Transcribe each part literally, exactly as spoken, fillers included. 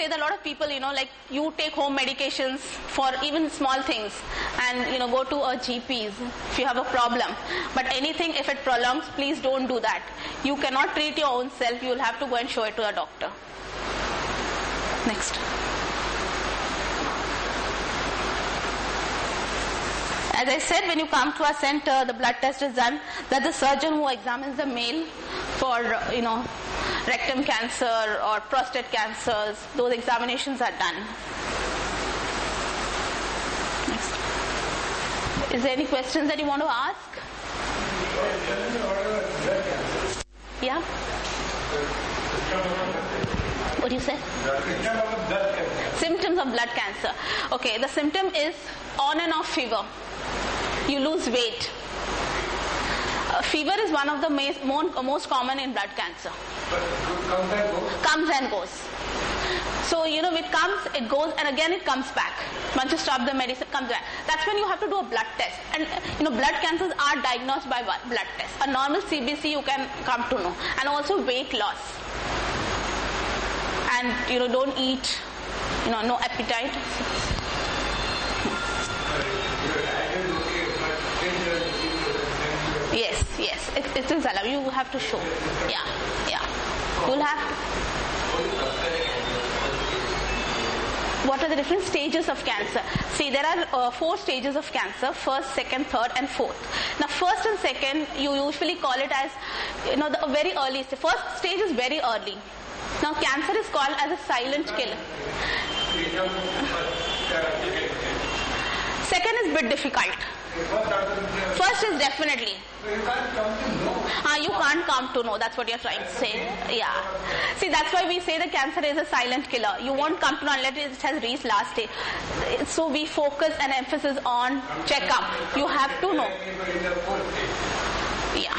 say that a lot of people, you know, like you take home medications for even small things and, you know, go to a G P's if you have a problem. But anything, if it prolongs, please don't do that. You cannot treat your own self. You will have to go and show it to a doctor. Next. As I said, when you come to our center, the blood test is done. That's the surgeon who examines the male for, you know, rectum cancer or prostate cancers. Those examinations are done. Next. Is there any questions that you want to ask? Yeah? What do you say? Symptoms of blood cancer. Okay, the symptom is on and off fever. You lose weight. Uh, fever is one of the most, most common in blood cancer. But comes and goes? Comes and goes. So, you know, it comes, it goes, and again it comes back. Once you stop the medicine, it comes back. That's when you have to do a blood test. And, you know, blood cancers are diagnosed by blood test. A normal C B C you can come to know. And also weight loss. And, you know, don't eat, you know, no appetite. Yes, yes, it, it is allowed. You have to show. Yeah, yeah. You'll have to. What are the different stages of cancer? See, there are uh, four stages of cancer: first, second, third, and fourth. Now, first and second, you usually call it as, you know, the very early stage. First stage is very early. Now, cancer is called as a silent killer. Second is a bit difficult. First is definitely. So you can't come to know. Ah, you can't come to know. That's what you're trying to say. Yeah. See, that's why we say the cancer is a silent killer. You won't come to know unless it has reached last stage. So we focus and emphasis on checkup. You have to know. Yeah.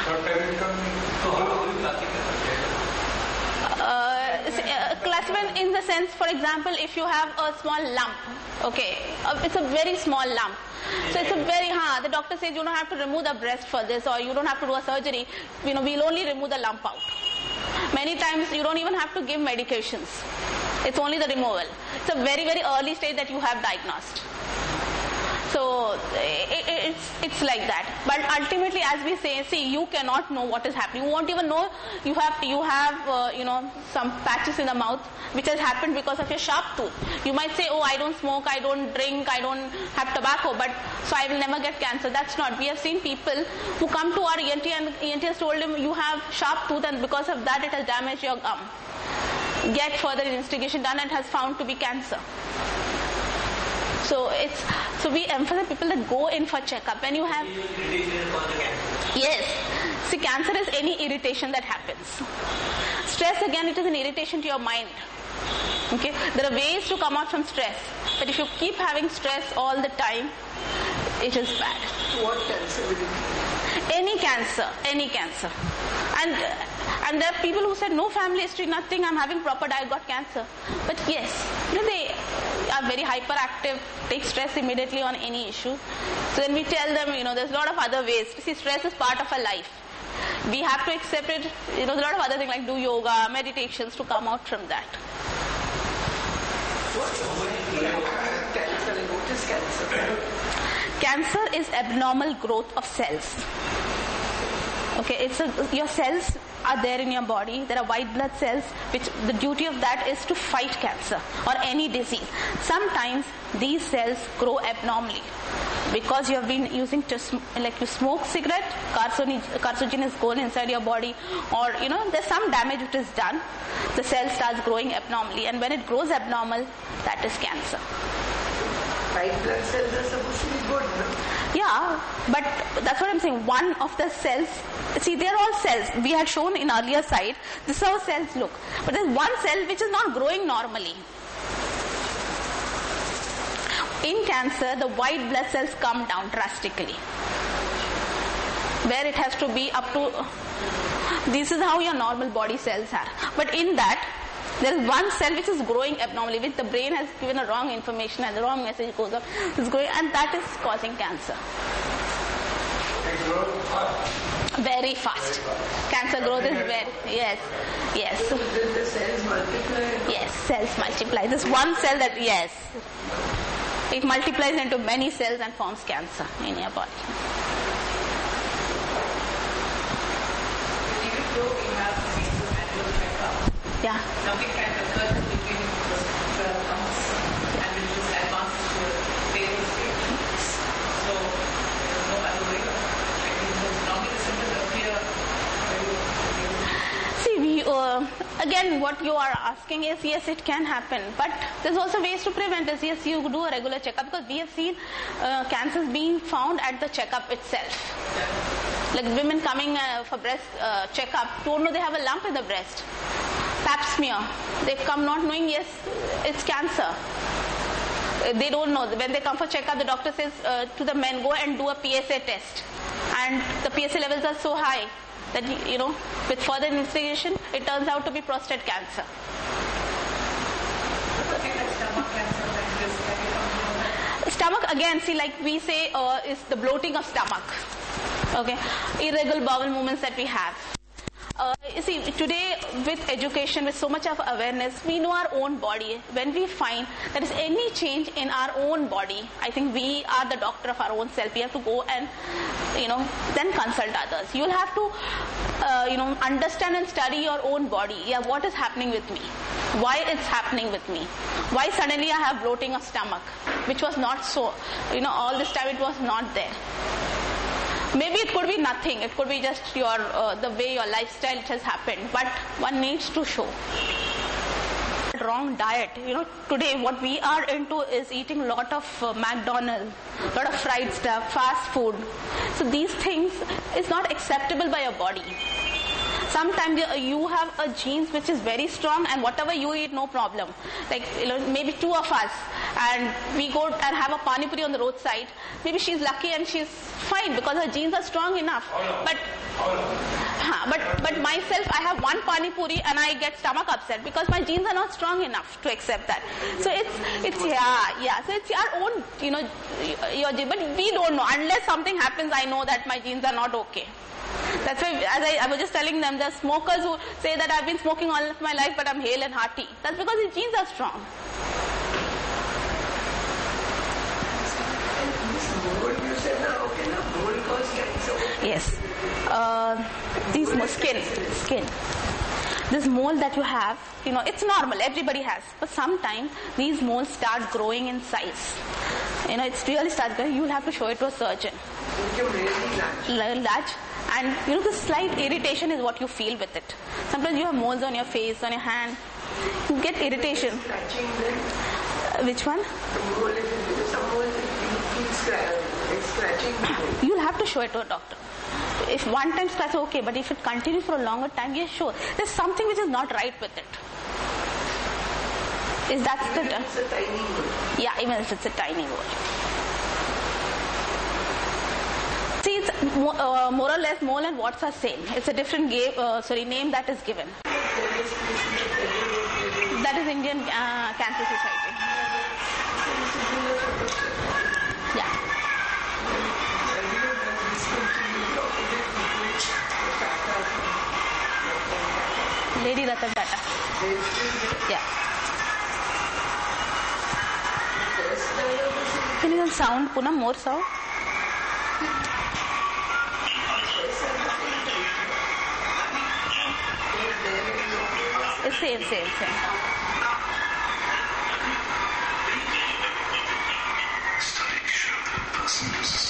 Uh, classified in the sense, for example, if you have a small lump, okay, uh, it's a very small lump. So it's a very hard. The doctor says you don't have to remove the breast for this, or you don't have to do a surgery. You know, we'll only remove the lump out. Many times you don't even have to give medications. It's only the removal. It's a very, very early stage that you have diagnosed. So it, it's it's like that. But ultimately, as we say, see, you cannot know what is happening. You won't even know you have you have uh, you know some patches in the mouth which has happened because of your sharp tooth. You might say, oh, I don't smoke, I don't drink, I don't have tobacco, but so I will never get cancer. That's not. We have seen people who come to our E N T and E N T has told him you have sharp tooth and because of that it has damaged your gum. Get further investigation done and has found to be cancer. So it's so we emphasize people that go in for checkup. When you have yes, see, cancer is any irritation that happens. Stress, again, it is an irritation to your mind. Okay, there are ways to come out from stress, but if you keep having stress all the time, it is bad. What cancer will it be? Any cancer, any cancer, and and there are people who said no family history, nothing. I'm having proper diet, got cancer. But yes, you know, they are very hyperactive, take stress immediately on any issue. So then we tell them, you know, there's a lot of other ways. See, stress is part of our life. We have to accept it. You know, there's a lot of other things like do yoga, meditations to come out from that. Cancer, what is cancer? Cancer is abnormal growth of cells. Okay, it's a, your cells are there in your body. There are white blood cells, which the duty of that is to fight cancer or any disease. Sometimes these cells grow abnormally because you have been using to sm- like you smoke cigarette, carcinogen, carcinogenous gone inside your body, or you know there's some damage which is done. The cell starts growing abnormally, and when it grows abnormal, that is cancer. White blood cells are supposed to be good, no? Yeah, but that's what I'm saying. One of the cells, see, they're all cells. We had shown in earlier slide, this is how cells look. But there's one cell which is not growing normally. In cancer, the white blood cells come down drastically. Where it has to be up to, this is how your normal body cells are. But in that, there is one cell which is growing abnormally, which the brain has given a wrong information and the wrong message goes up, is growing, and that is causing cancer. growth fast. Very fast. Cancer growth is very, yes, yes. So the, the cells multiply. Yes, cells multiply. This one cell that, yes, it multiplies into many cells and forms cancer in your body. Even though we have made the annual checkup, Yeah. nothing can occur between the twelve months and which is advanced to a fatal stage. So there's no other way of checking those. Normally the symptoms appear very See, we, uh, again, what you are asking is, yes, it can happen, but there's also ways to prevent this. Yes, you do a regular checkup, because we have seen uh, cancers being found at the checkup itself. Like women coming uh, for breast uh, checkup don't know they have a lump in the breast. Pap smear. They come not knowing, yes, it's cancer. Uh, They don't know. When they come for checkup, the doctor says uh, to the men, go and do a P S A test. And the P S A levels are so high that, you know, with further investigation, it turns out to be prostate cancer. something like stomach cancer like this. Can you come to know? Stomach, again, see, like we say, uh, is the bloating of stomach. Okay, irregular bowel movements that we have. Uh, you see, today with education, with so much of awareness, we know our own body. When we find there is any change in our own body, I think we are the doctor of our own self. We have to go and, you know, then consult others. You'll have to, uh, you know, understand and study your own body. Yeah, what is happening with me? Why it's happening with me? Why suddenly I have bloating of stomach, which was not so, you know, all this time it was not there. Maybe it could be nothing. It could be just your uh, the way your lifestyle it has happened. But one needs to show. Wrong diet. You know, today what we are into is eating a lot of uh, McDonald's, a lot of fried stuff, fast food. So these things is not acceptable by your body. Sometimes you have a genes which is very strong, and whatever you eat, no problem. Like, you know, maybe two of us, and we go and have a pani puri on the roadside. Maybe she's lucky and she's fine because her genes are strong enough. But, huh, but, but myself, I have one pani puri and I get stomach upset because my genes are not strong enough to accept that. So it's, it's yeah, yeah. So it's our own, you know, your gene. But we don't know unless something happens. I know that my genes are not okay. That's why, as I, I was just telling them, there are smokers who say that I've been smoking all of my life, but I'm hale and hearty. That's because the genes are strong. You said now, okay, now mold cause cancer. Yes. Uh, these mo- skin, skin. This mole that you have, you know, it's normal. Everybody has. But sometimes these moles start growing in size. You know, it's really starts growing. You'll have to show it to a surgeon. You really large. Large. And you know, the slight irritation is what you feel with it. Sometimes you have moles on your face, on your hand. You get irritation. Scratching them. Uh, which one? The mole is some mole you feel scratching. It's scratching. You'll have to show it to a doctor. If one time scratch, okay, but if it continues for a longer time, yes, sure. There's something which is not right with it. Is that Even the... if it's a tiny mole. Yeah, even if it's a tiny mole. See, it's more, uh, more or less mole and warts are same. It's a different game, uh, sorry, name that is given. That is Indian uh, Cancer Society. Yeah. Lady Ratan Tata. Yeah. Can you sound, Poonam, more sound? It's same, same, same. Studies show that a person uses